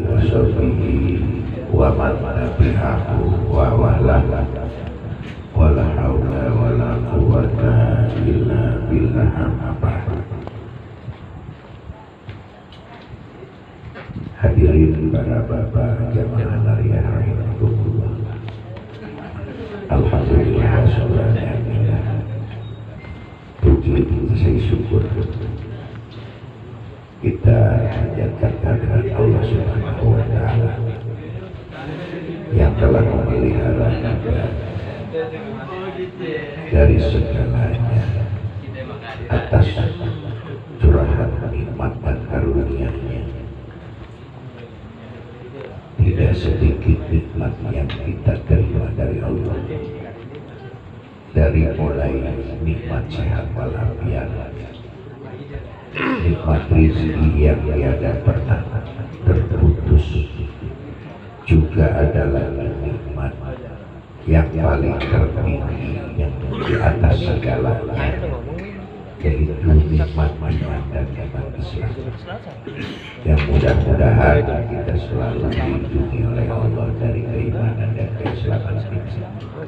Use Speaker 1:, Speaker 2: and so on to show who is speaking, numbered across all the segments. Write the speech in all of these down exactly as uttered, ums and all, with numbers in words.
Speaker 1: wa sahbihi wa man tabi'ahu wa wala wala haula wala quwwata illa billah. Hadirin para bapak jamaah nariah rahimakumullah. Alhamdulillah subhanallah. Puji saya syukur kita panjatkan kehadirat Allah Subhanahu wa taala yang telah memelihara kita dari segalanya atas curahan nikmat dan karunia-Nya. Tidak sedikit nikmat yang kita terima dari Allah, dari mulai nikmat sehat walafiat, nikmat rezeki yang tiada pernah terputus, juga adalah nikmat yang paling tertinggi yang di atas segalanya, yaitu nikmat iman dan nikmat Islam, yang mudah-mudahan kita selalu dilindungi oleh Allah dari keimanan dan keislaman kita.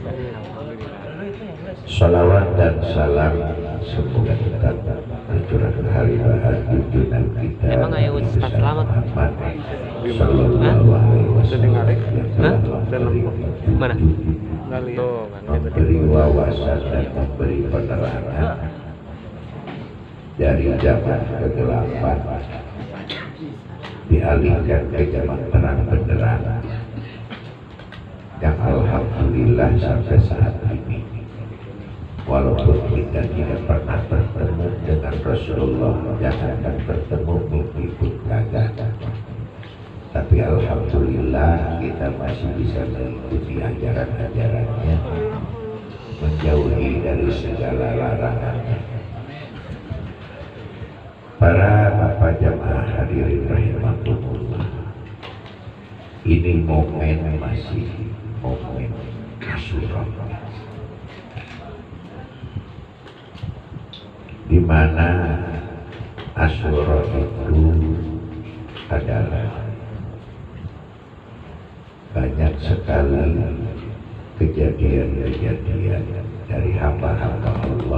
Speaker 1: Salawat dan salam semoga tetap tercurahkan hari bahagia junjungan kita Nabi Muhammad sallallahu alaihi wasallam yang telah memberi wawasan dan memberi penerangan dari zaman kegelapan dialihkan ke zaman terang benderang, yang alhamdulillah sampai saat ini walaupun kita tidak pernah bertemu dengan Rasulullah, jangankan bertemu mimpi pun kagak, tapi alhamdulillah kita masih bisa mengikuti ajaran-ajarannya, menjauhi dari segala larangannya. Para bapak jamaah hadirin rahimakumullah, ini momen masih momen Asyura, di mana Asyura itu adalah banyak sekali kejadian-kejadian dari hamba-hamba Allah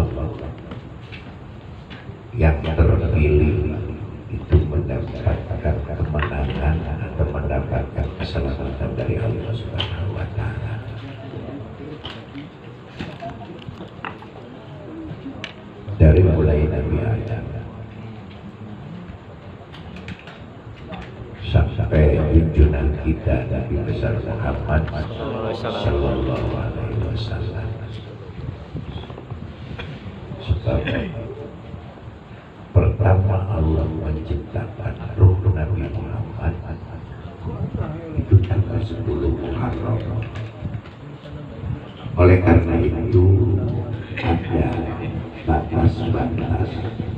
Speaker 1: yang terpilih itu mendapatkan kemenangan atau mendapatkan keselamatan dari Allah Subhanahu wa taala. Dari mulai Nabi Adam sampai junjungan kita Nabi besar Muhammad sallallahu alaihi wasallam. Sebab pertama Allah menciptakan ruh Nabi Muhammad itu tanggal sepuluh Muharram. Oleh karena itu ada batas-batas,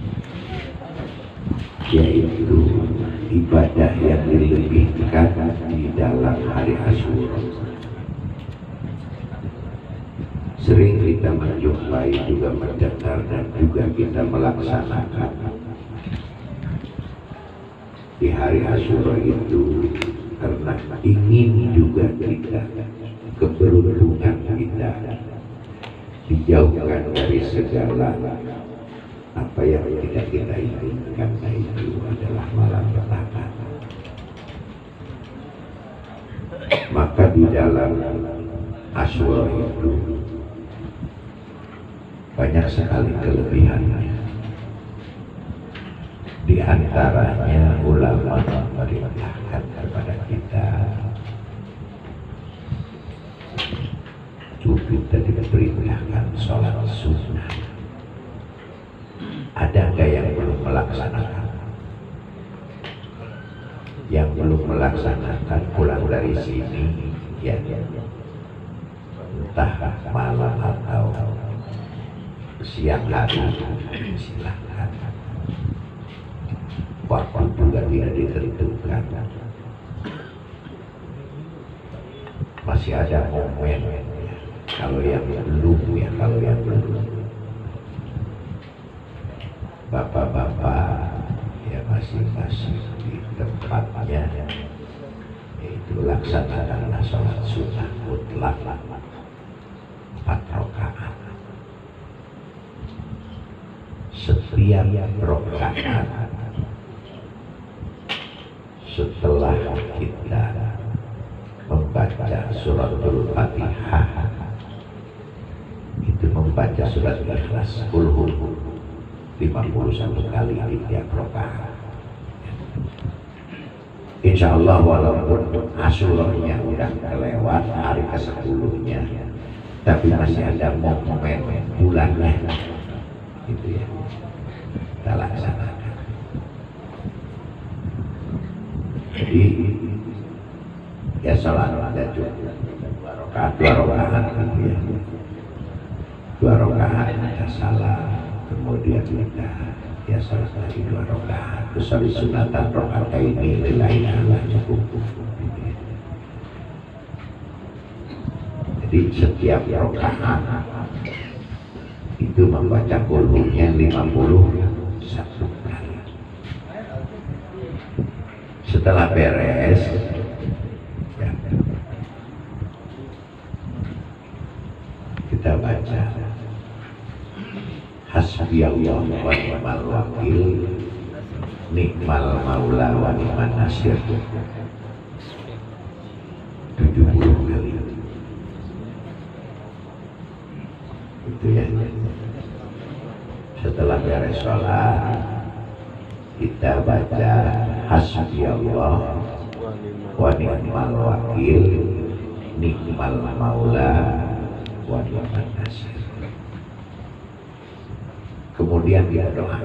Speaker 1: yaitu ibadah yang dilebihkan di dalam hari Asyura. Sering kita menjumpai juga mendengar dan juga kita melaksanakan di hari Asyura itu karena ingin juga kita keberuntungan kita dijauhkan dari segala apa yang tidak kita inginkan, nah itu adalah malapetaka. Maka di dalam Asyura itu banyak sekali kelebihannya. Di antaranya ulama memerintahkan kepada kita untuk kita diperintahkan sholat sunnah. Ada nggak yang belum melaksanakan? Yang belum melaksanakan pulang dari sini, ya, entah malam atau siang hari, silakan. Waktu juga tidak ditentukan. Masih ada momen ya. Kalau yang belum ya, kalau yang belum, bapak-bapak ya masing-masing di tempatnya yaitu laksanakanlah sholat sunnah mutlak empat rakaat. Setiap rakaat setelah kita membaca suratul Fatihah itu membaca surat Ikhlas kulhu lima puluh satu kali di tiap rakaat. Insya Allah walaupun asulahnya udah kelewat hari ke sepuluhnya, tapi masih ada momen bulannya gitu ya, kita laksanakan. Jadi ya sholat ada cukup dua rakaat, dua rakaat gitu ya, dua rakaat kita salam, kemudian kita ya sholat lagi dua rakaat, terus habis sunatan rakaat ini lillahi ta'ala cukup gitu ya. Jadi setiap rakaat itu membaca qulhunya lima puluh satu kali. Setelah beres ya, kita baca hasbiyallah wa ni'mal wakil ni'mal maula wa ni'man nasir tujuh puluh kali. Itu ya. Setelah beres sholat kita baca hasbiyallah wa ni'mal wakil ni'mal maula wa ni'man nasir. Kemudian kita doa,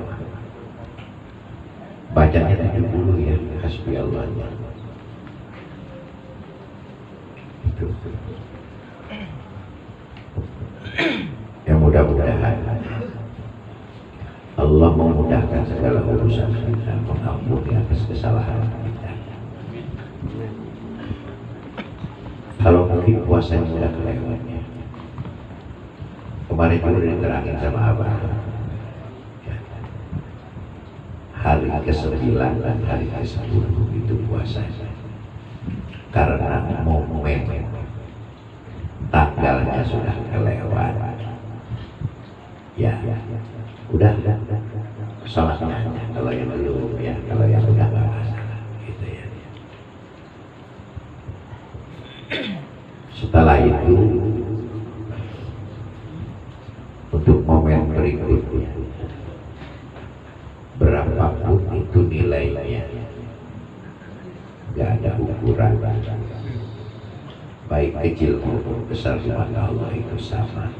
Speaker 1: bacanya tujuh puluh ya hasbiyallahnya. Itu yang mudah-mudahan Allah memudahkan segala urusan kita, mengampuni atas kesalahan kita. Kalau mungkin puasanya sudah kelewatnya, kemarin juga diterangin sama Abah, hari ke sembilan dan hari ke sepuluh itu puasanya, karena momen tanggalnya sudah kelewat. Ya, udah, sholatnya aja kalau yang belum ya, kalau yang udah nggak masalah, gitu ya. Setelah itu, untuk momen berikutnya, berapapun itu nilainya, nggak ada ukuran, baik kecil maupun besar di mata Allah itu sama.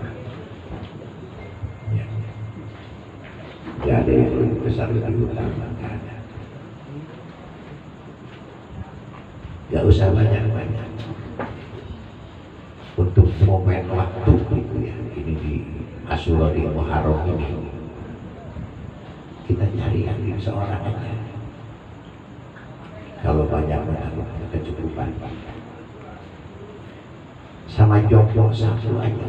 Speaker 1: Gak ada yang lebih besar lebih utama, gak ada. Gak usah banyak-banyak. Untuk momen waktu itu ya, ini di Asyura di Muharram ini, kita cari yang seorang aja. Kalau banyak-banyak kecukupan, sama jomblo satu aja.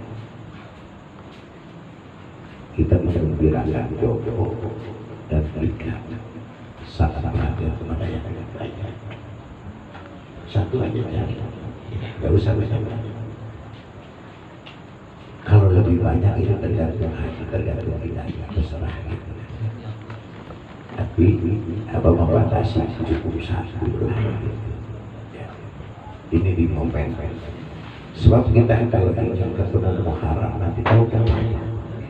Speaker 1: Kita bisa membirakan jodoh dan berikan saat perhatian kepada yang banyak. Satu aja cari, nggak usah banyak-banyak. Kalau lebih banyak itu tergantung hati, tergantung kita, terserah gitu. Tapi apa membatasi cukup satu lah gitu. Ya. Ini di momen. Sebab kita kalau ingin ketemu Muharram nanti tahu kemana.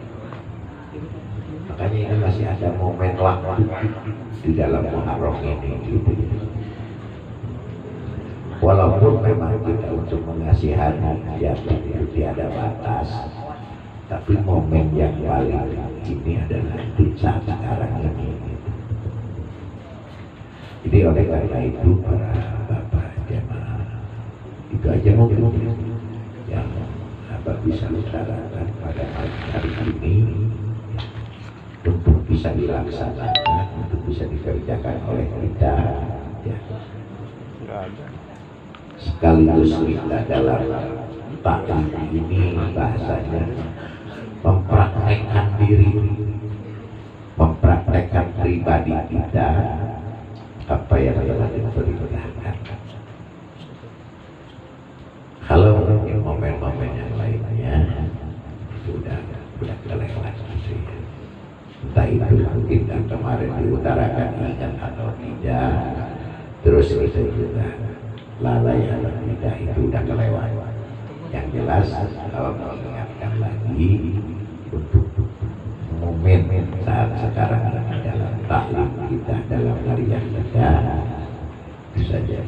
Speaker 1: Makanya ini masih ada momen waktu di dalam Muharram ini gitu. Walaupun memang kita untuk mengasihani ya itu tiada batas, tapi momen yang paling ini adalah di saat sekarang ini. Jadi oleh karena itu para bapak jemaah, itu aja mungkin yang Bapak bisa utarakan pada hari ini untuk bisa dilaksanakan, untuk bisa dikerjakan oleh kita ya. Sekaligus kita dalam taklim ini bahasanya mempraktekkan diri, mempraktekkan pribadi kita apa yang telah diperintahkan. kemarin diutarakan ingat atau tidak, terus itu juga lalai atau tidak itu udah kelewat. Yang jelas kalau mengingatkan lagi untuk momen saat sekarang ini dalam taklim kita, dalam harian kita, itu saja.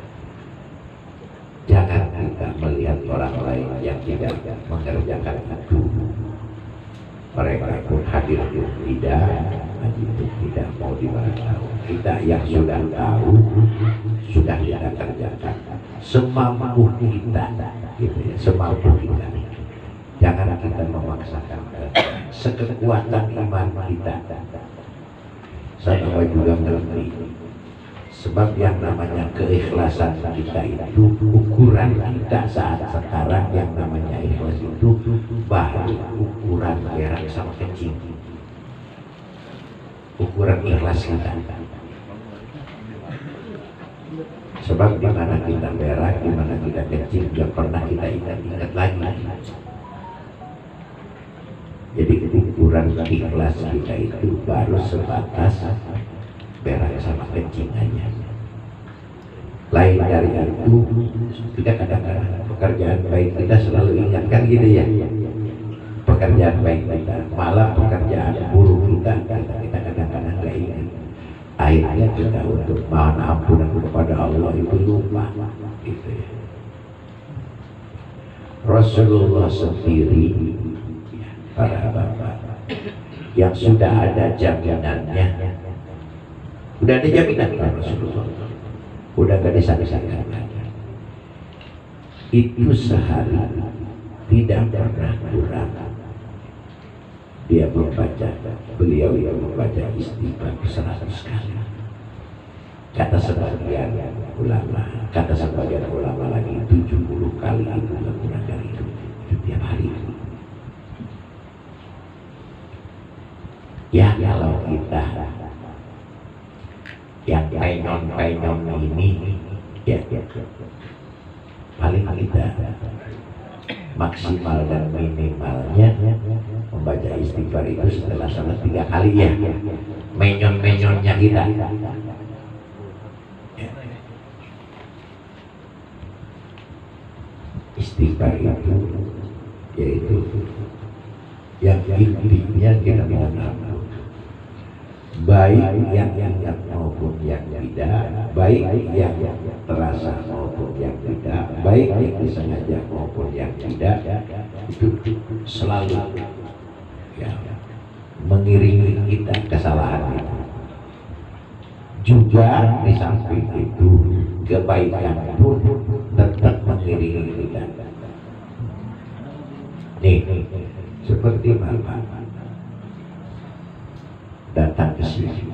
Speaker 1: Jangan kita melihat orang lain yang tidak mengerjakan itu, mereka pun hadir pun tidak, itu tidak mau diberitahu. Kita yang sudah tahu sudah kita kerjakan semampu kita, gitu ya, semampu kita. Jangan kita memaksakan sekekuatan iman kita. Saya juga mengerti. Sebab yang namanya keikhlasan kita itu, ukuran kita saat sekarang yang namanya ikhlas itu baru ukuran berak sama kencing. Ukuran ikhlas kita. Sebab di mana kita berak, di mana kita kencing, tidak pernah kita ingat-ingat lagi. Jadi ukuran ikhlas kita itu baru sebatas berak sama kencing aja. Lain dari itu, kita kadang-kadang pekerjaan baik kita selalu ingatkan gitu ya. Pekerjaan baik kita, malah pekerjaan buruk kita, kita kita kadang-kadang nggak ingat. Akhirnya kita untuk mohon ampunan kepada Allah itu lupa, gitu ya. Rasulullah sendiri, para bapak, yang sudah ada jaminannya. Udah ada jaminan kan Rasulullah, udah gak disangka-sangka lagi. Itu sehari tidak pernah kurang dia membaca, beliau yang membaca istighfar seratus kali. Kata sebagian ulama, kata sebagian ulama lagi tujuh puluh kali, itu gak kurang dari itu, itu tiap hari. Ya kalau kita yang penyon-penyon ini, ya, ya, paling kita maksimal dan minimalnya membaca istighfar itu setelah salat tiga kali ya. Menyon-menyonnya kita. Ya. Istighfar itu yaitu yang intinya kita mohon ampun, baik yang ingat maupun yang tidak, baik yang terasa maupun yang tidak, baik yang disengaja maupun yang tidak, itu selalu ya, mengiringi kita kesalahan itu. Juga di samping itu kebaikan pun tetap mengiringi kita. Nih, seperti Bapak datang ke sini,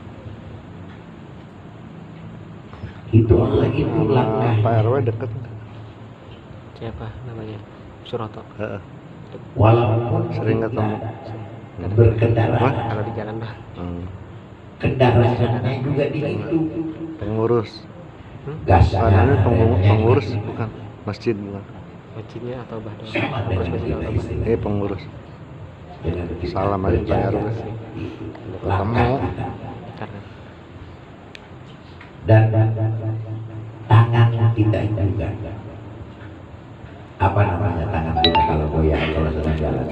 Speaker 1: itu Allah itu langkah.
Speaker 2: Pak R W dekat.
Speaker 3: Siapa namanya? Suroto.
Speaker 2: Uh,
Speaker 1: Walaupun
Speaker 2: sering ketemu.
Speaker 1: berkendaraan,
Speaker 3: Kalau di jalan Bang.
Speaker 2: Hmm.
Speaker 1: kendaraannya juga di itu.
Speaker 2: Pengurus.
Speaker 1: Gasnya
Speaker 2: Karena pengurus, pengurus bukan masjid bukan.
Speaker 3: Masjidnya atau badan?
Speaker 1: Sama dengan kita istilah.
Speaker 2: Ini pengurus.
Speaker 1: Dengan kita
Speaker 2: Salam aja Pak R W.
Speaker 1: langkah
Speaker 2: Ketemu.
Speaker 1: kita.
Speaker 3: Karena
Speaker 1: Dan tangan kita juga. Apa namanya tangan kita kalau goyang kalau sedang jalan?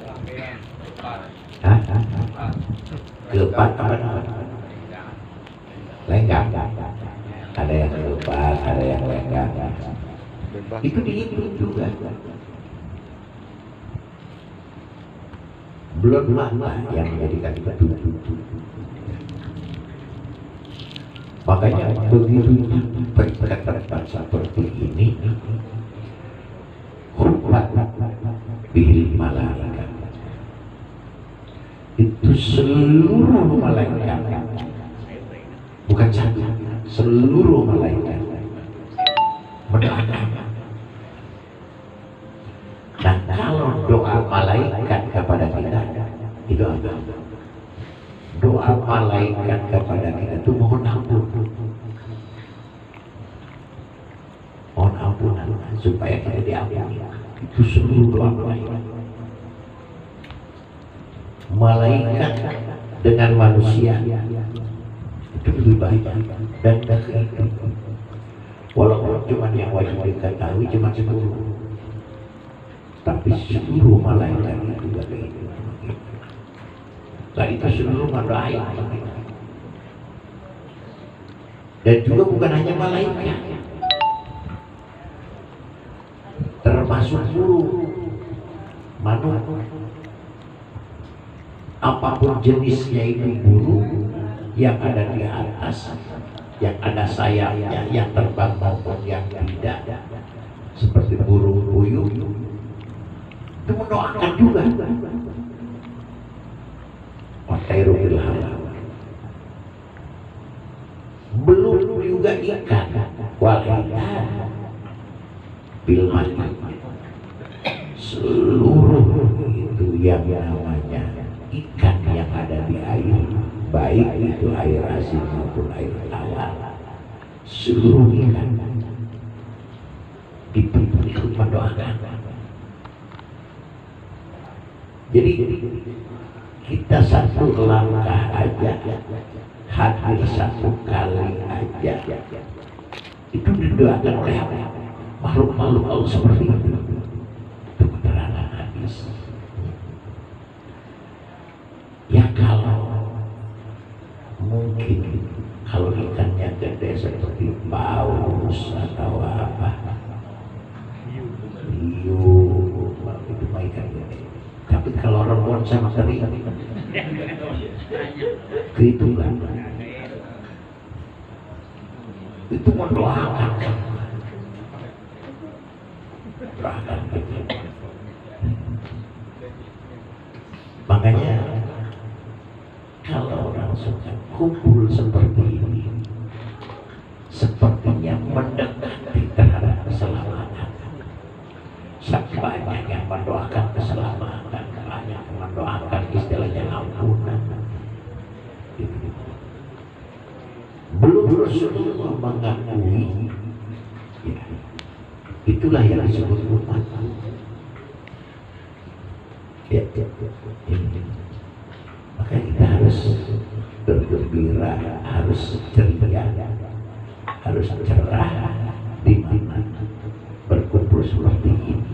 Speaker 1: Hah? Keempat apa namanya? Lenggang. Ada yang keempat, ada yang lenggang.
Speaker 2: Bebas.
Speaker 1: Itu dihitung juga. Belum mana yang menjadikan itu. Makanya begitu tempat seperti ini, hormat bil malaikat. Itu seluruh malaikat, bukan satu, seluruh malaikat mendoakan. Dan kalau doa malaikat kepada kita itu apa? Doa malaikat kepada kita itu mohon ampun, mohon ampunan supaya kita diampuni. Itu seluruh doa malaikat. Malaikat dengan manusia itu lebih baik dan dekat. Walaupun cuma yang wajib diketahui cuma sepuluh, tapi seluruh malaikat itu juga begitu. Nah itu seluruh malaikat. Dan juga bukan hanya malaikat, termasuk burung, manusia, apapun jenisnya itu burung yang ada di atas, yang ada sayapnya, yang terbang maupun yang tidak, seperti burung puyuh, itu mendoakan juga. Watairu bil halal. Belum juga ikan, walidah bil mani. Seluruh itu yang namanya ikan yang ada di air, baik itu air asin maupun air tawar, seluruh ikan itu ikut mendoakan. Jadi kita satu langkah aja, hadir satu kali aja, itu didoakan oleh makhluk-makhluk Allah seperti itu. Itu keterangan hadis. Ya kalau mungkin kalau ikannya gede seperti paus atau apa, hiu, itu mah ikan gede. Tapi kalau rebon sama teri, kehitungan itu mendoakan, doakan gitu. Makanya kalau orang suka kumpul seperti ini, sepertinya mendekati terhadap keselamatan. Banyak yang mendoakan keselamatan, banyak yang mendoakan istilahnya ampunan. Belum Rasulullah mengakui, ya, itulah yang disebut umat. Ya, ya, ya. Maka kita harus bergembira, harus ceria, harus cerah di mana berkumpul seperti ini.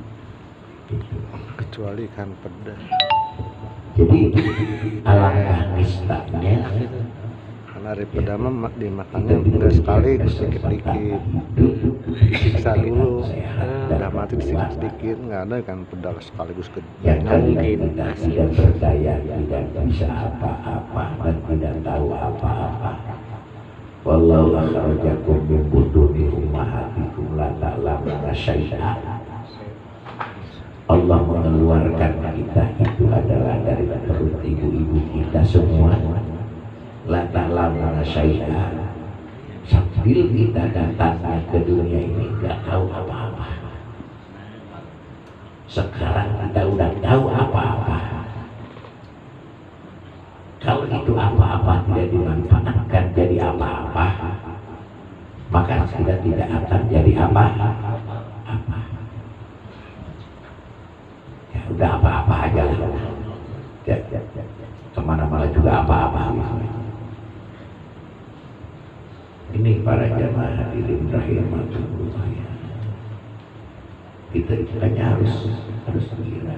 Speaker 2: Kecuali ikan peda.
Speaker 1: Jadi alangkah nistanya
Speaker 2: Karena hari peda mah dimakannya enggak sekali, sedikit-sedikit. Siksa dulu, udah mati sedikit-sedikit, nggak ada ikan peda sekaligus gede.
Speaker 1: yang tadinya kita tidak berdaya, tidak bisa apa-apa dan tidak tahu apa-apa. Wallahu akhrajakum min butuni ummahatikum la ta'lamuna syai'an. Allah mengeluarkan kita itu adalah dari perut ibu-ibu kita semua. La ta'lamuna syai'an. Sambil kita datangnya ke dunia ini nggak tahu apa-apa. Sekarang kita udah tahu apa-apa. Kalau itu apa-apa tidak dimanfaatkan jadi apa-apa, maka kita tidak akan jadi apa-apa. Ya udah apa-apa aja lah. Ya, ya, ya. Kemana-mana juga apa-apa. Ini para jamaah hadirin rahimakumullah. Kita hanya harus harus mengira.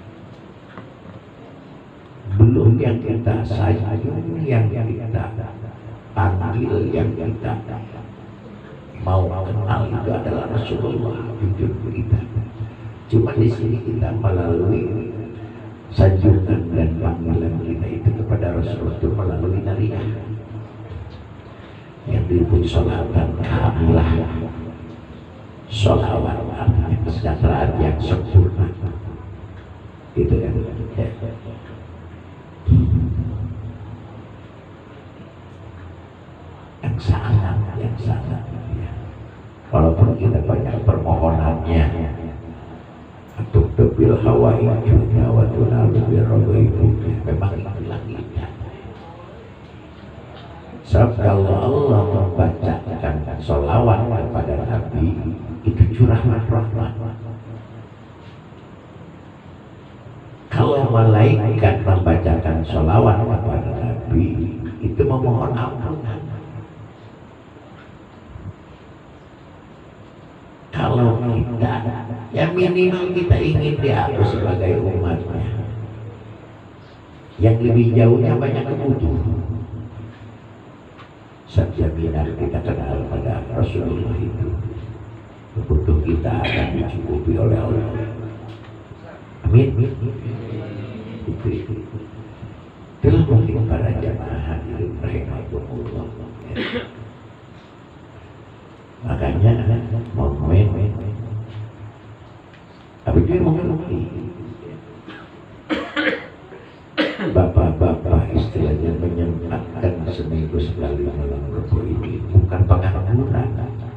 Speaker 1: Belum yang kita sayang, yang kita panggil, yang kita mau kenal itu adalah Rasulullah jujur kita. Cuma di sini kita melalui sanjungan dan panggilan kita itu kepada Rasulullah itu melalui nariah yang disebut sholatan kamilah, sholawat artinya kesejahteraan yang sempurna. Gitu kan? Ya. Yang sangat, yang sangat ya. Walaupun kita banyak permohonannya, untuk bil hawa ijunya wa tunalu bi rabaibu, memang itulah kita. Sebab kalau Allah membacakan sholawat kepada Nabi, itu curahan rahmat. Kalau malaikat membacakan sholawat kepada Nabi itu memohon ampunan. Kalau kita, ya minimal kita ingin dihapus sebagai umatnya. Yang lebih jauhnya banyak kebutuhan. Jaminan kita kenal pada Rasulullah itu, kebutuhan kita akan dicukupi oleh Allah. Amin. Itu itu. Itulah mungkin para jamaah hadirin rahimahumullah. Makanya momen tapi dia mengerti bapak-bapak istilahnya menyempatkan seminggu sekali malam Rabu ini bukan pengangguran,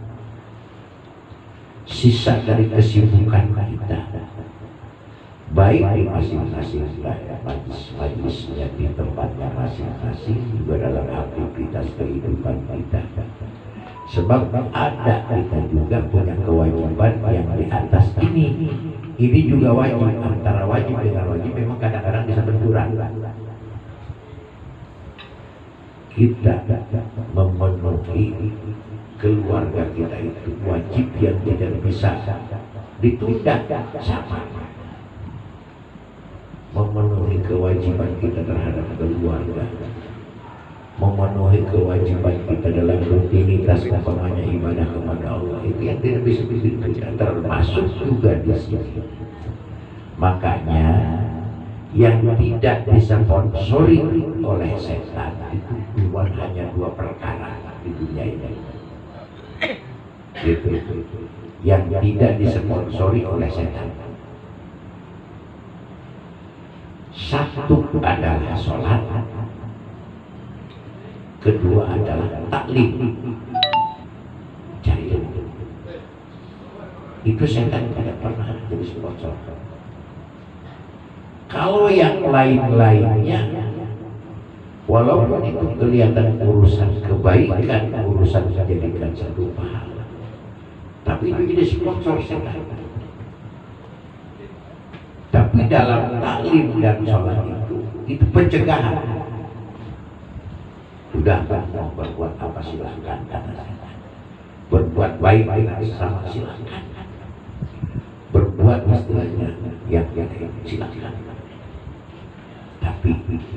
Speaker 1: sisa dari kesibukan kita, baik di masing-masing majlis-majlisnya di tempatnya masing-masing, juga dalam aktivitas kehidupan kita. Sebab ada kita juga punya kewajiban yang di atas ini. Ini juga wajib, antara wajib dengan wajib memang kadang-kadang bisa benturan. Kita memenuhi keluarga kita itu wajib yang tidak bisa ditunda sama. Memenuhi kewajiban kita terhadap keluarga, memenuhi kewajiban kita dalam rutinitas umpamanya ibadah kepada Allah, itu yang tidak bisa ditunda, termasuk juga di sini. Makanya yang tidak disponsori oleh setan itu cuma hanya dua perkara di dunia ini. Gitu. Yang tidak disponsori oleh setan, satu adalah sholat, kedua adalah taklim. Cari itu. Itu setan tidak pernah jadi sponsor. Kalau yang lain-lainnya, walaupun itu kelihatan urusan kebaikan, urusan menjadikan satu pahala, tapi itu jadi sponsor setan. Tapi dalam taklim dan sholat itu, itu pencegahan. Sudah mau berbuat apa silahkan, kata setan. Berbuat baik dengan sesama silahkan. Berbuat istilahnya yang yang silahkan. Tapi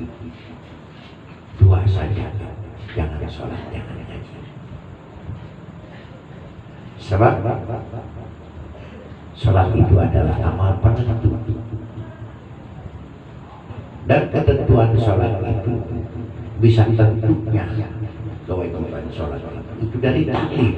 Speaker 1: dua saja, jangan sholat, jangan ngaji. Sebab sholat itu adalah amal penentu, dan ketentuan sholat itu bisa tentunya kewajiban sholat itu dari taklim.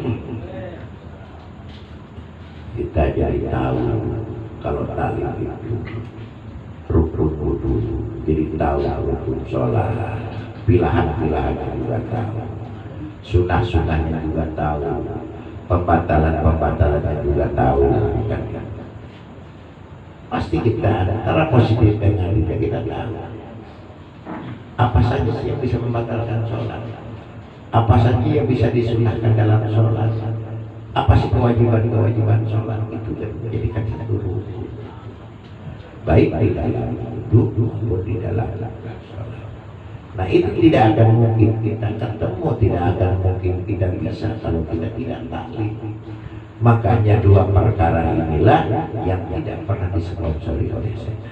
Speaker 1: Kita jadi tahu kalau taklim itu rukun wudu, jadi tahu rukun sholat, pilahan-pilahannya juga tahu, sunah-sunahnya juga tahu, pembatalan-pembatalannya juga tahu, kan? Pasti kita antara positif dengan negatif kita tahu apa saja yang bisa membatalkan sholat, apa saja yang bisa disunahkan dalam sholat, apa sih kewajiban-kewajiban sholat itu menjadikan satu rukun, baik di dalam wudhu maupun di dalam sholat. Nah itu tidak akan mungkin kita ketemu, tidak akan mungkin tidak bisa kalau kita tidak taklim. Makanya dua perkara inilah yang tidak pernah disponsori oleh setan.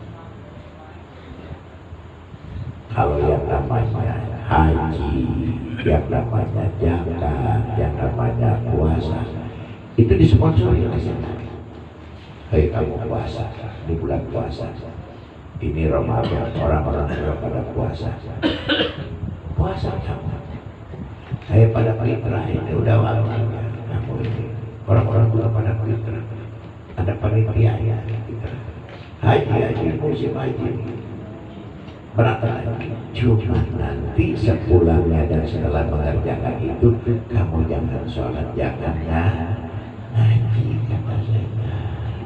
Speaker 1: Kalau yang namanya haji, yang namanya zakat, yang namanya puasa, itu disponsori oleh setan. Hei kamu puasa, di bulan puasa, ini Ramadan, orang-orang sudah pada puasa. Puasa kamu, saya pada fitrah ini udah waktunya kamu ini. Orang-orang sudah pada fitrah, ada panitia ya, haji haji musim haji. Berangkat lagi, cuma nanti sepulangnya dan setelah mengerjakan itu kamu jangan sholat, jangan ngaji, kata saya.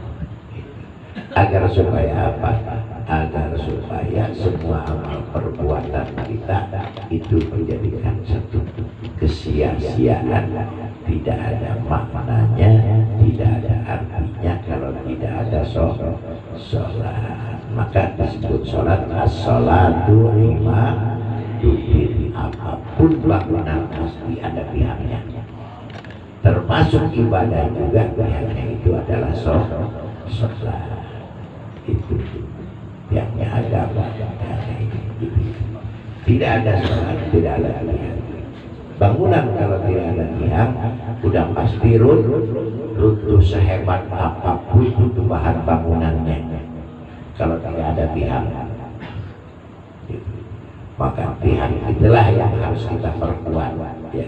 Speaker 1: Agar supaya apa? Agar supaya semua amal perbuatan kita itu menjadikan satu kesia-siaan, tidak ada maknanya, tidak ada artinya kalau tidak ada sholat. maka disebut sholat. As-sholatu imaduddin, apapun bangunan pasti ada pihaknya, termasuk ibadah juga pihaknya itu adalah sholat. Itu pihaknya agama, tidak ada sholat tidak ada pihak. Bangunan kalau tidak ada tiang udah pasti runtuh, runtuh sehebat apapun itu bahan bangunannya. Kalau tidak ada tiang, maka tiang itulah yang harus kita perkuat. Ya.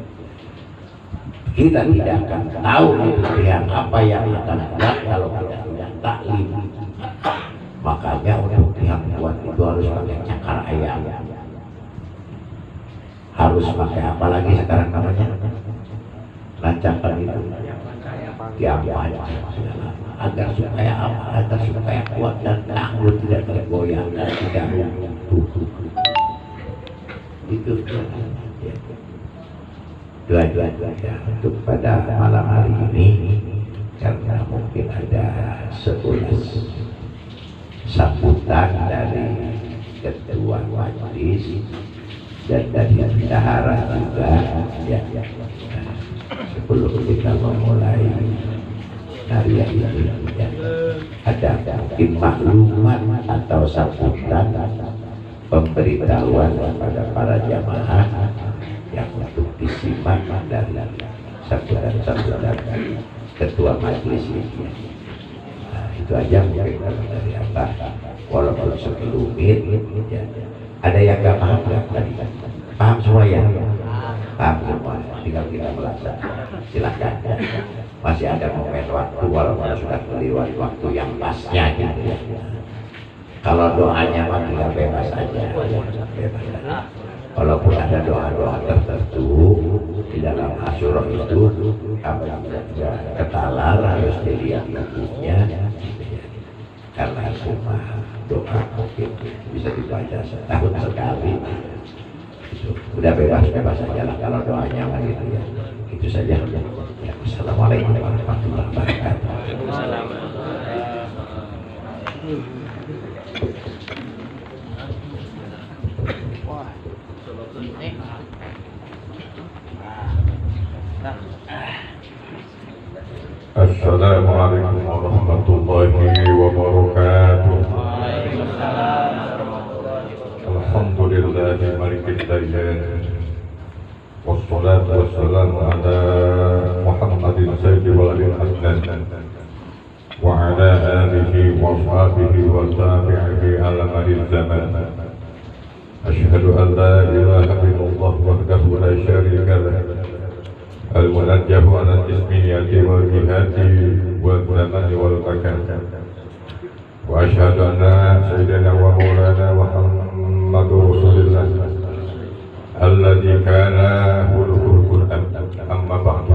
Speaker 1: Kita tidak akan tahu itu tiang apa yang akan kuat kalau kita tidak taklim. Makanya untuk tiang kuat itu harus pakai cakar ayam. Harus pakai apa lagi sekarang namanya, lancapan itu tiang panjang, agar supaya apa, agar supaya kuat dan tangguh, tidak tergoyang dan tidak runtuh. Itu doa-doa ya untuk pada malam hari ini, karena mungkin ada sebelas sambutan dari ketua majelis dan dari bendahara juga ya, ya. Sebelum kita memulai hari ini ya, ada mungkin maklumat atau sambutan pemberitahuan kepada para jamaah yang untuk disimak dari sambutan-sambutan ketua majelis ini. Nah, itu aja mungkin dari apa, walaupun sekelumit ya. Ada yang nggak paham nggak tadi? Paham semua ya? Paham semua. Tinggal kita melaksanakan. Silakan. Masih ada momen waktu walaupun sudah kelewat waktu yang pasnya gitu ya. Kalau doanya mah tinggal bebas aja. Bebas aja. Walaupun ada doa-doa tertentu di dalam Asyura itu, apabila ketalar harus dilihat bukunya. Karena cuma doa mungkin bisa dibaca setahun sekali. Itu udah bebas-bebas saja lah kalau doanya begitu ya. Itu saja. Ya, Assalamualaikum warahmatullahi wabarakatuh.
Speaker 4: Assalamualaikum warahmatullahi wabarakatuh. Alhamdulillahi malikid dayyan, wassalatu wassalamu ala Muhammadin sayyidi waladil adnan wa ala alihi wa sahbihi wa tabi'ihi ala madil zaman. Ashhadu an la ilaha illallah wahdahu la syarika lah, al-munajjah ala ismiyati wal jihati wal zamani wal makan. Wa ashhadu anna sayyidina wa maulana Muhammadur Rasulullah alladzi kana khuluquhul Qur'an. Amma ba'du.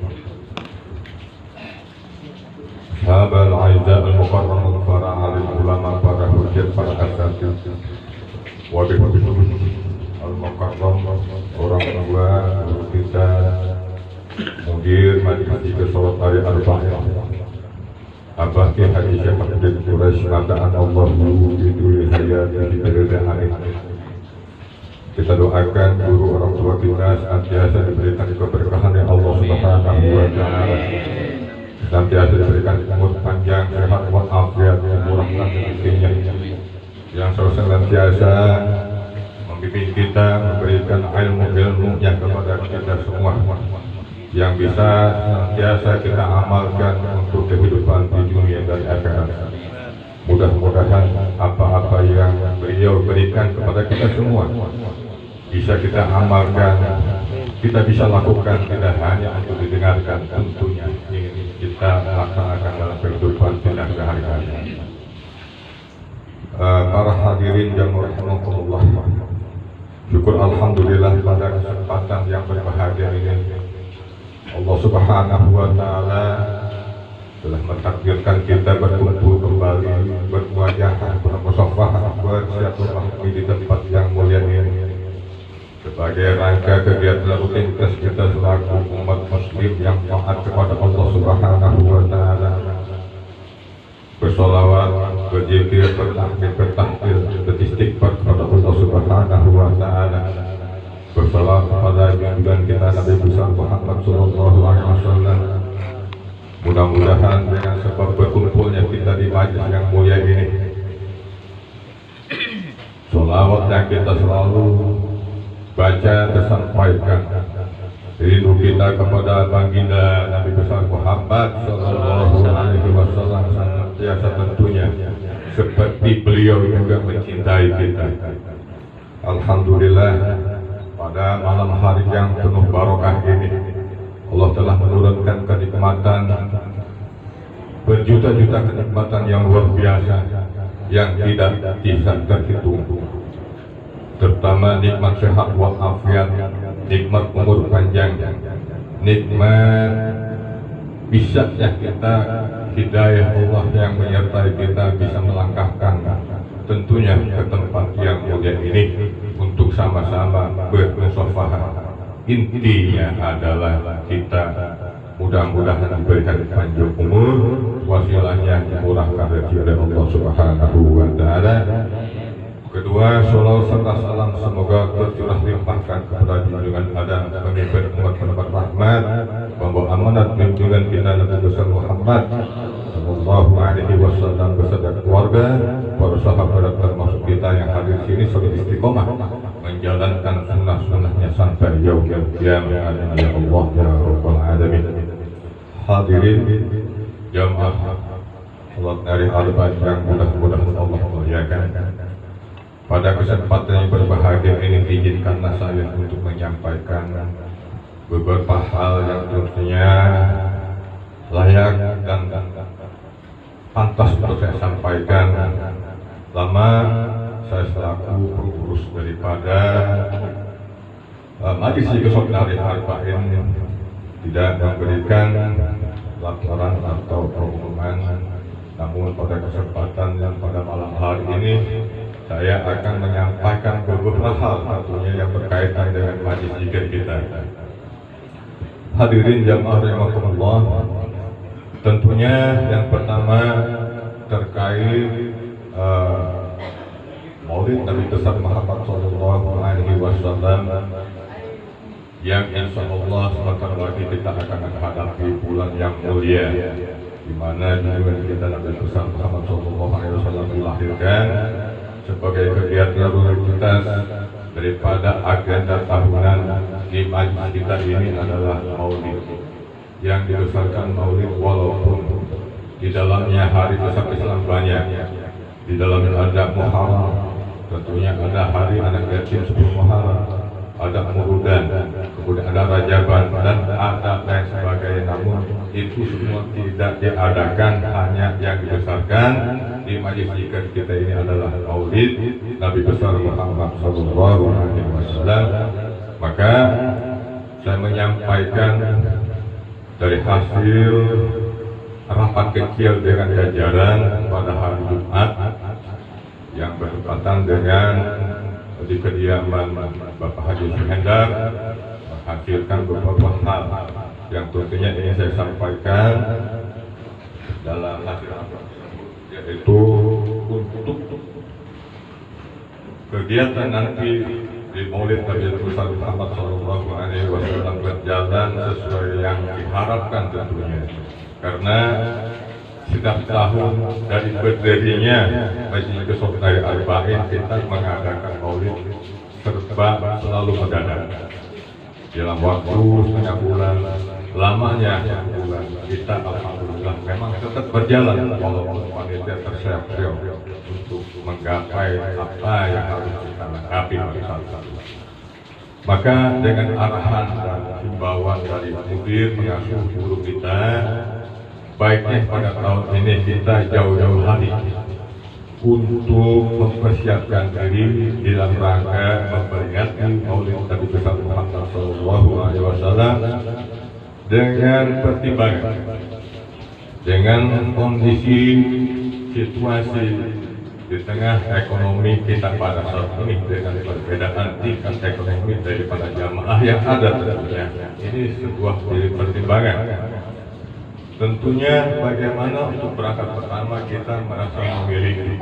Speaker 4: Sahabat al-aizza al-mukarram, para alim ulama, para hujjah, para asatidz, wabillahi al-mukarram, orang tua guru kita, mudir majelis tiga sholat hari arba'in, Abah Ki Haji Syekh Abdul Quraisy, mata'an Allah biduli hayati bidari. Kita doakan guru orang tua kita senantiasa diberikan keberkahan oleh Allah Subhanahu wa Ta'ala, senantiasa diberikan umur panjang, sehat walafiat, kemurahan rezekinya, yang selalu senantiasa membimbing kita, memberikan ilmu-ilmu yang kepada kita semua, yang bisa senantiasa kita amalkan untuk kehidupan di dunia dan akhirat. Mudah-mudahan apa-apa yang beliau berikan kepada kita semua bisa kita amalkan, kita bisa lakukan, tidak hanya untuk didengarkan, tentunya ingin kita laksanakan dalam kehidupan kita sehari-hari. Uh, para hadirin yang rahimakumullah, syukur alhamdulillah pada kesempatan yang berbahagia ini Allah Subhanahu wa Ta'ala telah mentakdirkan kita berkumpul kembali, berwajah, bermusafahah, bersilaturahmi di tempat yang mulia ini sebagai rangka kegiatan rutinitas kita selaku umat muslim yang taat kepada Allah Subhanahu wa Ta'ala. Bersolawat berzikir, bertakbir, bertahmid, beristighfar kepada Allah Subhanahu wa taala. Bersalam kepada junjungan kita Nabi besar Muhammad sallallahu alaihi wasallam. Mudah-mudahan dengan sebab berkumpulnya kita di majelis yang mulia ini, sholawat yang kita selalu baca tersampaikan, rindu kita kepada baginda Nabi besar Muhammad sallallahu alaihi wasallam senantiasa tentunya seperti beliau juga mencintai kita. Alhamdulillah, pada malam hari yang penuh barokah ini Allah telah menurunkan kenikmatan, berjuta-juta kenikmatan yang luar biasa yang tidak bisa terhitung, terutama nikmat sehat walafiat, nikmat umur panjang, nikmat bisanya kita, hidayah Allah yang menyertai kita bisa melangkahkan tentunya ke tempat yang mulia ini untuk sama-sama bermusyawarah. Intinya adalah kita mudah-mudahan diberikan panjang umur, wasilahnya dimurahkan rezeki oleh Allah Subhanahu wa taala. Kedua, sholawat serta salam semoga tercurah limpahkan kepada junjungan Adam, pemimpin umat penebar rahmat, pembawa amanat junjungan kita Nabi besar Muhammad sallallahu alaihi wasallam beserta keluarga, para sahabat termasuk kita yang hadir sini sebagai istiqomah menjalankan sunnah-sunnahnya sampai yaumil qiyamah. Amin ya Allah ya rabbal alamin. Hadirin jamaah salat hari Arba'in yang mudah-mudahan Allah muliakan. Pada kesempatan yang berbahagia ini izinkanlah saya untuk menyampaikan beberapa hal yang tentunya layak dan pantas untuk saya sampaikan. Lama saya selaku pengurus daripada uh, Majelis Zikir Hari Arba'in tidak memberikan laporan atau pengumuman, namun pada kesempatan yang pada malam hari ini saya akan menyampaikan beberapa hal tentunya yang berkaitan dengan Majelis Zikir kita. Hadirin jamaah rahimakumullah, tentunya yang pertama terkait uh, Maulid Nabi besar Muhammad sallallahu alaihi wasallam yang insya Allah sebentar lagi kita akan menghadapi bulan yang mulia, di mana junjungan kita Nabi besar Muhammad sallallahu alaihi wasallam dilahirkan sebagai kegiatan rutinitas daripada agenda tahunan di majelis kita ini adalah Maulid yang dibesarkan Maulid, walaupun di dalamnya hari besar Islam banyak, di dalamnya ada Muharram, tentunya ada hari anak yatim sepuluh Muharram, ada Murudan, kemudian ada Rajaban dan ada lain sebagainya. Namun itu semua tidak diadakan, hanya yang dibesarkan di majelis zikir kita ini adalah Maulid Nabi besar Muhammad sallallahu alaihi wasallam. Maka saya menyampaikan dari hasil rapat kecil dengan jajaran pada hari Jumat yang bertepatan dengan di kediaman Bapak Haji Suhendar, menghasilkan beberapa hal yang tentunya ingin saya sampaikan dalam hasil rapat, yaitu untuk kegiatan nanti di Maulid Nabi besar Muhammad sallallahu alaihi wasallam berjalan sesuai yang diharapkan tentunya, karena setiap tahun dari berdirinya Majelis Zikir Hari Arba'in kita mengadakan Maulid serba selalu mendadak dalam waktu setengah bulan, lamanya bulan. Kita alhamdulillah memang tetap berjalan walaupun panitia terseok-seok untuk menggapai apa yang harus kita lengkapi pada saat itu. Maka dengan arahan dan himbauan dari mudir pengasuh guru kita, baiknya pada tahun ini kita jauh-jauh hari untuk mempersiapkan diri dalam rangka memperingati Maulid Nabi besar Muhammad sallallahu alaihi wasallam dengan pertimbangan dengan kondisi situasi di tengah ekonomi kita pada saat ini, dengan perbedaan tingkat ekonomi daripada jamaah yang ada tentunya. Ini sebuah pertimbangan. tentunya bagaimana untuk berangkat pertama kita merasa memiliki,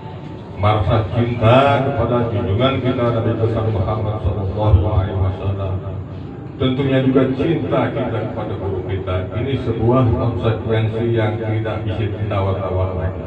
Speaker 4: merasa cinta kepada junjungan kita Nabi besar Muhammad Sallallahu Alaihi Wasallam. Tentunya juga cinta kita kepada guru kita. Ini sebuah konsekuensi yang tidak bisa ditawar-tawar lagi.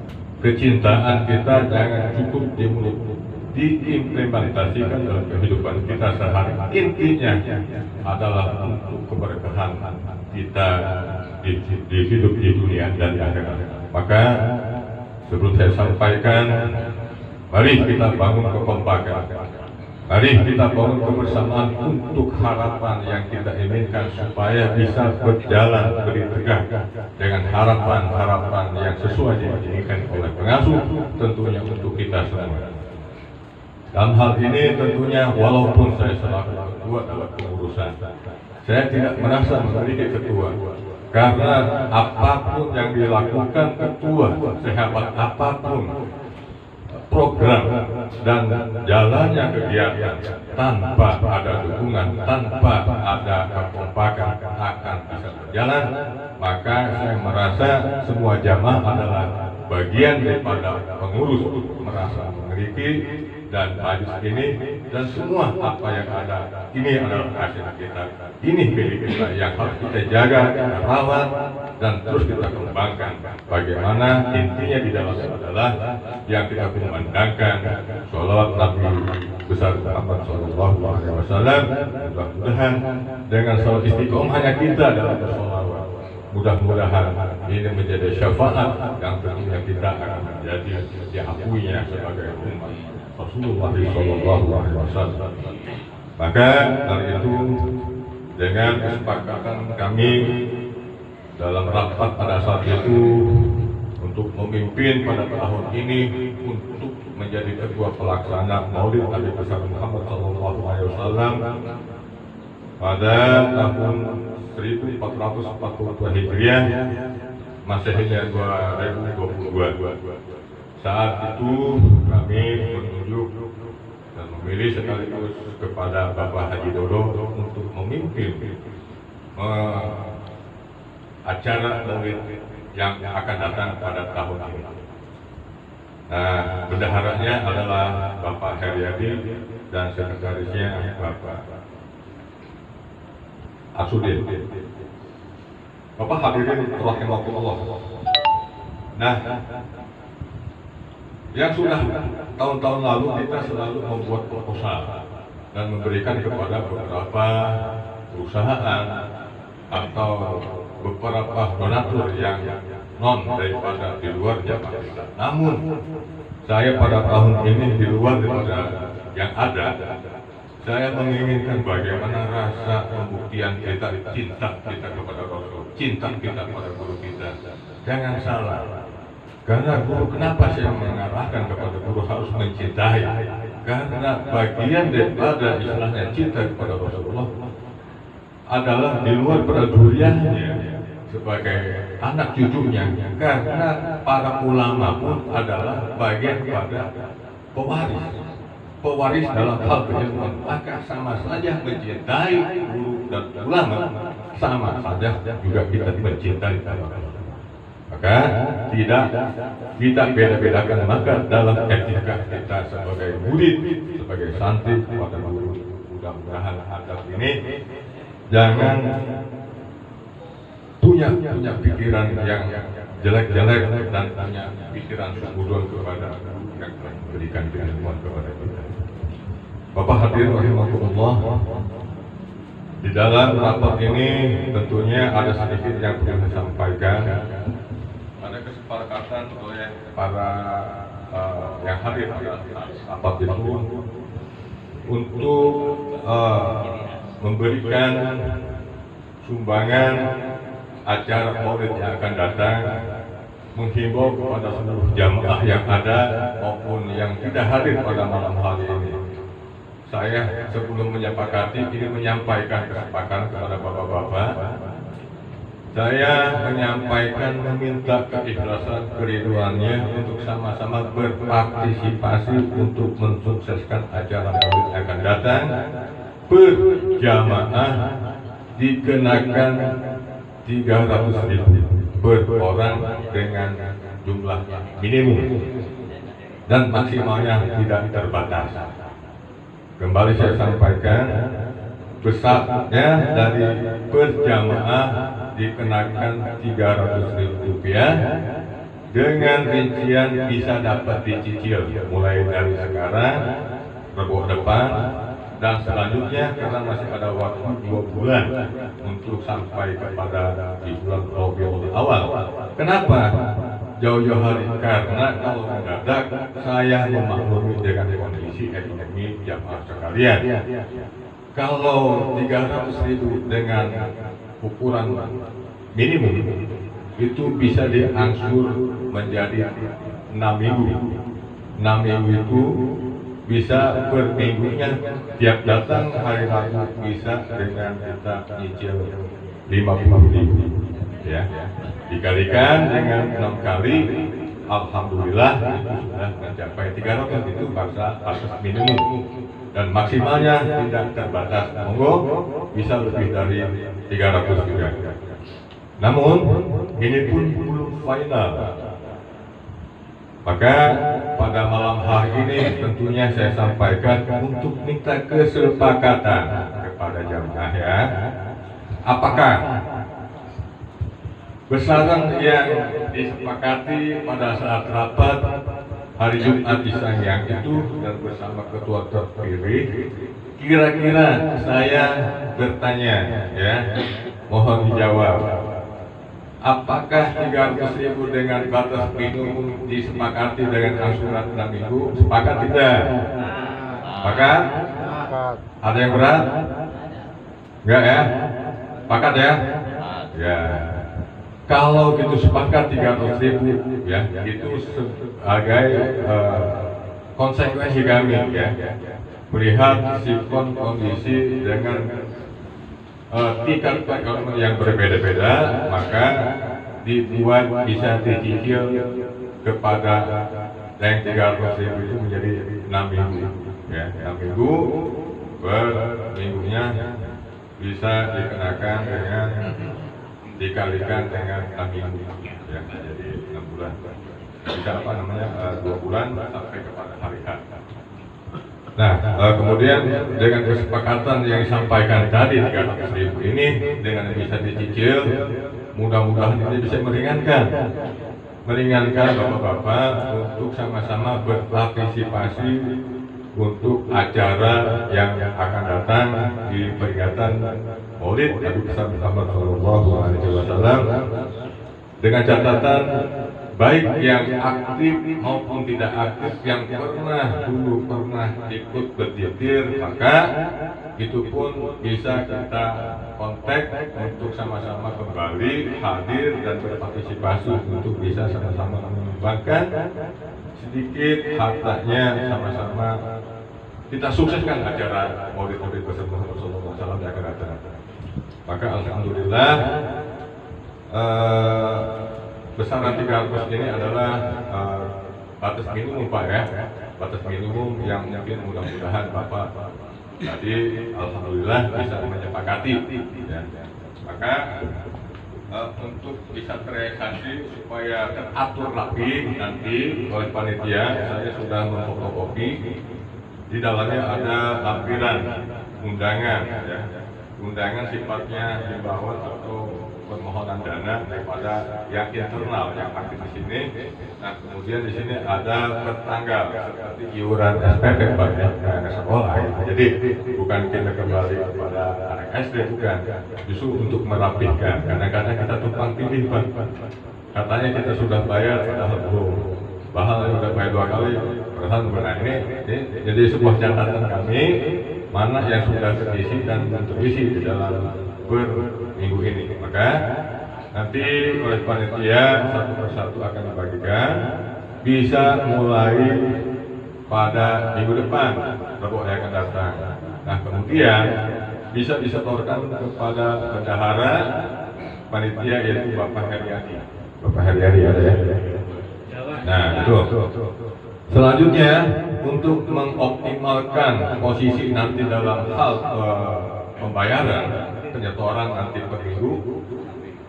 Speaker 4: Kecintaan kita jangan cukup di mulut, diimplementasikan dalam kehidupan kita sehari. Intinya adalah untuk keberkahan kita di, di hidup di dunia dan di akhirat. Maka sebelum saya sampaikan, mari kita bangun kekompakan. Mari kita bangun kebersamaan untuk harapan yang kita inginkan supaya bisa berjalan lebih tegak dengan harapan-harapan yang sesuai yang diinginkan oleh pengasuh, tentunya untuk kita semua. Dalam hal ini tentunya walaupun saya selaku ketua dalam pengurusan, saya tidak merasa memiliki ketua, karena apapun yang dilakukan ketua, sehebat apapun program dan jalannya kegiatan, tanpa ada dukungan, tanpa ada kekompakan akan bisa berjalan. Maka saya merasa semua jamaah adalah bagian daripada pengurus, merasa memiliki dan majlis ini, dan semua apa yang ada ini adalah hasil kita, ini milik kita yang harus kita jaga, kita rawat dan terus kita kembangkan. Bagaimana intinya di dalamnya adalah yang kita kumandangkan sholawat Nabi besar Muhammad Sallallahu Alaihi Wasallam. Mudah-mudahan dengan salat istiqomahnya kita dalam bersolawat, mudah-mudahan ini menjadi syafaat yang tentunya kita akan menjadi diakuinya sebagai umat Rasulullah Sallallahu Alaihi Wasallam. Maka dari itu, dengan kesepakatan kami dalam rapat pada saat itu untuk memimpin pada tahun ini untuk menjadi ketua pelaksana Maulid Nabi besar Muhammad Sallallahu Alaihi Wasallam pada tahun seribu empat ratus empat puluh dua Hijriah, Masehinya dua ribu dua puluh dua. Saat itu kami menunjuk dan memilih sekaligus kepada Bapak Haji Dodo untuk memimpin uh, acara Maulid yang akan datang pada tahun ini. Nah, bendaharanya adalah Bapak Heriadi dan sekretarisnya Bapak Asudin. Bapak hadirin rahimakumullah. Nah, yang sudah tahun-tahun lalu kita selalu membuat proposal dan memberikan kepada beberapa perusahaan atau beberapa donatur yang non daripada di luar jamaah kita. Namun saya pada tahun ini di luar daripada yang ada, saya menginginkan bagaimana rasa pembuktian kita, cinta kita kepada Rasul, cinta kita kepada guru kita. Jangan salah, karena guru, kenapa saya mengarahkan kepada guru harus mencintai? Karena bagian daripada istilahnya cinta kepada Rasulullah adalah di luar peduliannya sebagai anak cucunya, karena para ulama pun adalah bagian pada pewaris pewaris dalam hal keilmuan. Maka sama saja mencintai guru dan ulama, sama saja juga kita mencintai ulama. Maka tidak kita beda-bedakan, maka dalam etika kita sebagai murid, sebagai santri kepada guru, mudah-mudahan adab ini jangan punya punya pikiran yang jelek-jelek dan punya pikiran sembunyian kepada yang memberikan keilmuan kepada kita. Bapak hadirin rahimakumullah, di dalam rapat ini tentunya ada sedikit yang perlu saya sampaikan. Ada kesepakatan oleh para uh, yang hadir pada rapat itu untuk uh, memberikan sumbangan acara Maulid yang akan datang, menghimbau kepada seluruh jamaah yang ada maupun yang tidak hadir pada malam hari ini. Saya sebelum menyepakati ini menyampaikan kesepakatan kepada bapak-bapak. Saya menyampaikan meminta keikhlasan keriduannya untuk sama-sama berpartisipasi untuk mensukseskan acara Maulid yang akan datang berjamaah, dikenakan tiga ratus ribu per orang dengan jumlah minimum dan maksimalnya tidak terbatas. Kembali saya sampaikan, besarnya dari per jamaah dikenakan tiga ratus ribu rupiah dengan rincian bisa dapat dicicil mulai dari sekarang, Rabu depan, dan selanjutnya karena masih ada waktu dua bulan untuk sampai kepada di bulan Rabiul Awal. Kenapa jauh-jauh hari? Karena kalau mendadak saya memaklumi dengan kondisi ekonomi jamaah sekalian. Kalau tiga ratus ribu dengan ukuran minimum itu bisa diangsur menjadi enam minggu. enam minggu itu bisa per minggunya, tiap datang hari Rabu bisa dengan kita nyicil lima puluh ribu, ya. Dikalikan dengan enam kali, alhamdulillah itu sudah mencapai tiga ratus, itu batas batas minimum dan maksimalnya tidak terbatas. Monggo bisa lebih dari tiga ratus juga. Namun ini pun belum final. Maka pada malam hari ini tentunya saya sampaikan untuk minta kesepakatan kepada jamaah, ya. Apakah besaran yang disepakati pada saat rapat hari Jumat di Sangyang itu dan bersama ketua terpilih, kira-kira saya bertanya, ya, mohon dijawab. Apakah tiga ratus ribu dengan batas minimum disepakati dengan angsuran enam minggu? Sepakat tidak? Sepakat? Ada yang berat? Enggak, ya? Sepakat, ya? Ya. Kalau itu sepakat tiga ratus ribu, ya, itu sebagai uh, konsekuensi kami, ya, melihat sikon kondisi dengan Uh, tingkat ekonomi yang berbeda-beda, maka dibuat bisa dicicil kepada yang tiga ratus ribu itu menjadi enam minggu, ya, enam minggu per minggunya bisa dikenakan dengan dikalikan dengan enam minggu, ya, jadi enam bulan, bisa apa namanya uh, dua bulan sampai kepada hari H. Nah, uh, kemudian dengan kesepakatan yang disampaikan tadi tiga ratus ribu ini dengan bisa dicicil, mudah-mudahan ini bisa meringankan, meringankan bapak-bapak untuk sama-sama berpartisipasi untuk acara yang akan datang di peringatan Maulid Nabi besar Muhammad Shallallahu Alaihi Wasallam, dengan catatan baik yang aktif maupun tidak aktif yang pernah dulu pernah ikut berditir, maka itu pun bisa kita kontak untuk sama-sama kembali hadir dan berpartisipasi untuk bisa sama-sama mengembangkan sedikit hartanya, sama-sama kita sukseskan acara Maulid Nabi besar Muhammad Shallallahu Alaihi Wasallam yang akan datang. Maka alhamdulillah uh, besaran tiga ratus ini adalah uh, batas minimum, Pak, ya, batas minimum yang mungkin mudah-mudahan Bapak tadi alhamdulillah bisa menyepakati, ya. Maka uh, untuk bisa terrealisasi supaya teratur rapi nanti oleh panitia, saya sudah memfotokopi, di dalamnya ada lampiran undangan, ya. Undangan sifatnya himbauan atau permohonan dana daripada yang internal yang aktif di sini. Nah, kemudian di sini ada pertanggal seperti iuran S P P, Pak, ya, ke sekolah. Ya. Jadi bukan kita kembali kepada anak S D, bukan. Justru untuk merapihkan. Kadang-kadang kita tumpang tindih, Pak. Katanya kita sudah bayar, padahal belum. Bahal sudah bayar dua kali, padahal benar. Ini, ini jadi sebuah catatan kami mana yang sudah terisi dan terisi di dalam per minggu ini. Maka nanti oleh panitia satu persatu akan dibagikan, bisa mulai pada minggu depan, Rabu yang akan datang. Nah, kemudian bisa disetorkan kepada bendahara panitia, yaitu Bapak Heriadi. Bapak Heriadi ada, ya? Nah, itu. Selanjutnya, untuk mengoptimalkan posisi nanti dalam hal uh, pembayaran penyetoran nanti per minggu,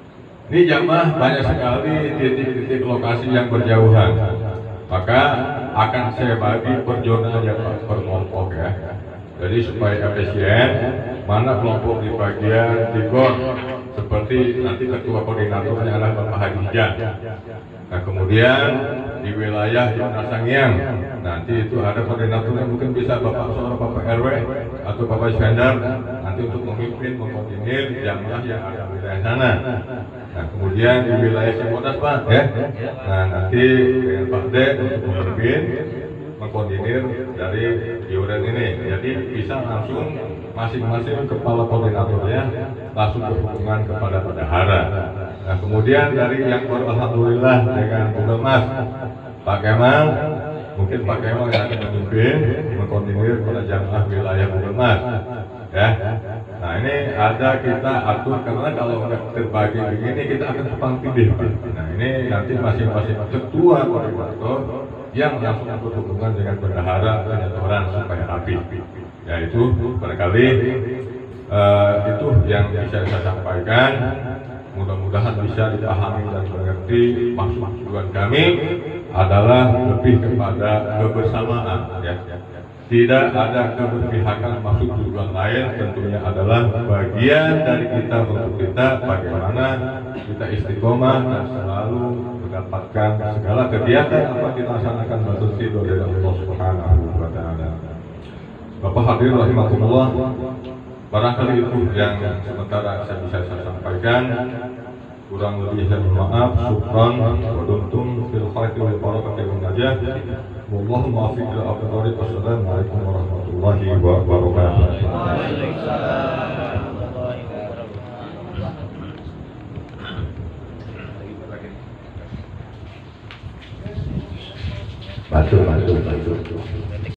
Speaker 4: Ini jamaah banyak sekali titik-titik lokasi yang berjauhan. Maka akan saya bagi per zona aja Pak, per kelompok ya. Jadi supaya efisien, mana kelompok di bagian Tigor, seperti nanti ketua koordinatornya adalah Bapak Hadijah. Nah kemudian di wilayah Yona Sangiang, nanti itu ada koordinatornya, mungkin bisa Bapak seorang Bapak R W atau Bapak Iskandar, nanti untuk memimpin, mengkoordinir jamaah yang ada di wilayah sana. Nah kemudian di wilayah Cibodas Pak ya, nah nanti dengan Pak D untuk memimpin, mengkoordinir dari iuran ini. Jadi bisa langsung masing-masing kepala koordinatornya langsung berhubungan kepada bendahara. Nah kemudian dari yang alhamdulillah dengan Bunda Mas Pak Kemal, mungkin Pak Kemal yang akan memimpin, mengkoordinir pada jamaah wilayah Bunda Mas ya. Nah ini ada kita atur, karena kalau nggak terbagi begini kita akan tumpang tindih Pak. Nah ini nanti masing-masing ketua koordinator yang langsung berhubungan dengan bendahara penyetoran supaya rapi. Ya itu barangkali uh, itu yang bisa saya sampaikan. Mudah-mudahan bisa dipahami dan mengerti. Maksud tujuan kami adalah lebih kepada kebersamaan ya. Tidak ada keberpihakan, maksud tujuan lain tentunya adalah bagian dari kita untuk kita bagaimana kita istiqomah dan selalu mendapatkan segala kegiatan apa kita laksanakan betul ridho dari Allah Subhanahu wa taala. Bapak hadirin rahimakumullah, barangkali itu yang sementara saya bisa saya sampaikan. Kurang lebih saya mohon maaf. Syukran wa dumtum fil khairi wal barakati wal najah. Wallahu muwaffiq ila aqwamit. Wassalamualaikum warahmatullahi wabarakatuh.
Speaker 1: Masuk, masuk, masuk.